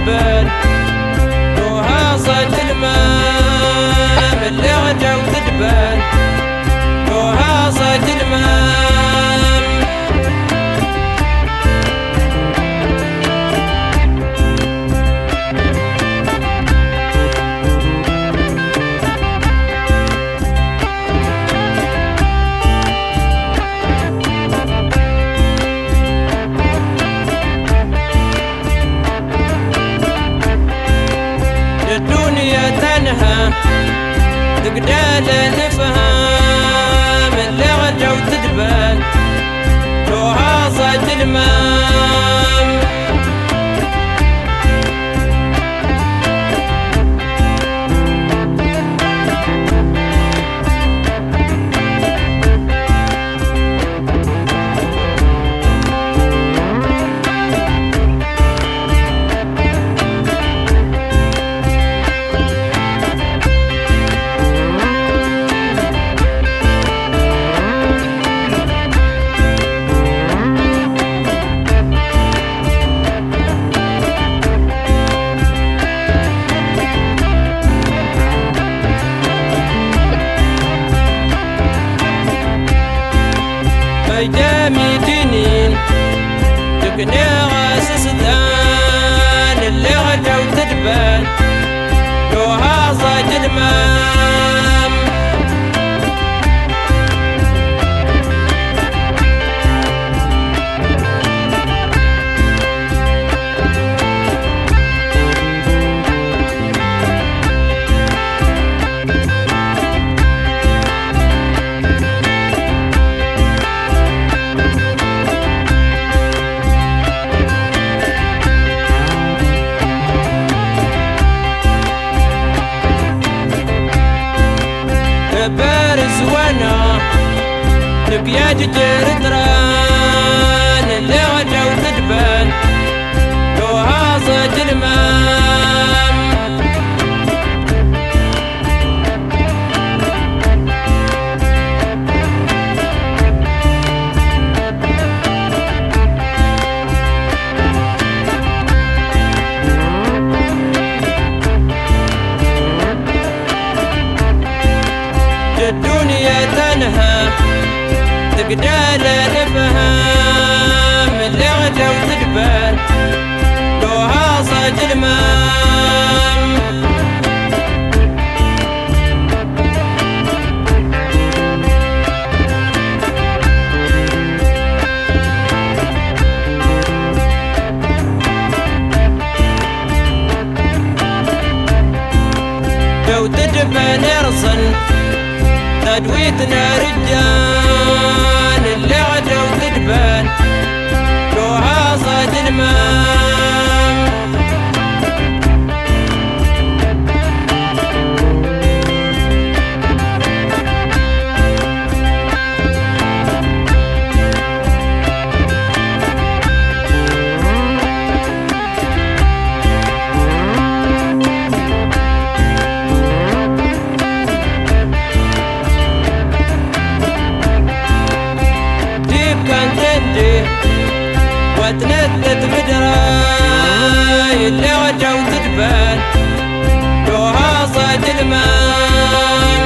وتدبر وهاصت المام اللي غدا وتدبر وهاصت المام الدنيا تنهى تقدال الفهام اللي غدا وتدبل وهاصت المام ايامي تنين تقني غاسس ثان اللي غدا وتدبل وهاصت المام بارز وانا لقيا جدر دران اللي غدا وتدبل وهاصت المام الدنيا تنهى تقدال الفهام اللي غدا وتدبل وهاصت المام لو تدبل ارسل تدويتنا رجال اللي غدا وتدبل وهاصت المام وتنثت مدراي اللي غدا وتدبل وهاصت المام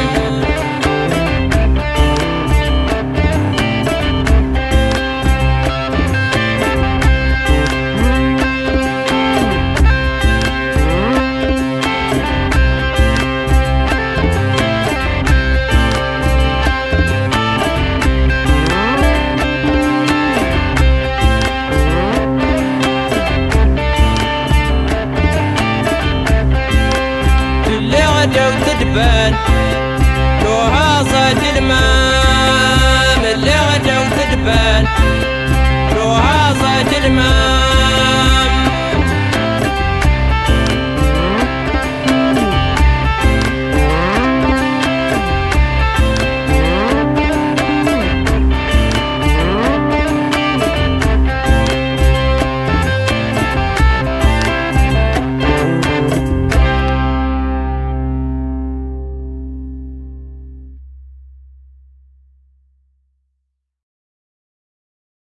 وتدبل وهاصت المام اللي غدا وتدبل وهاصت المام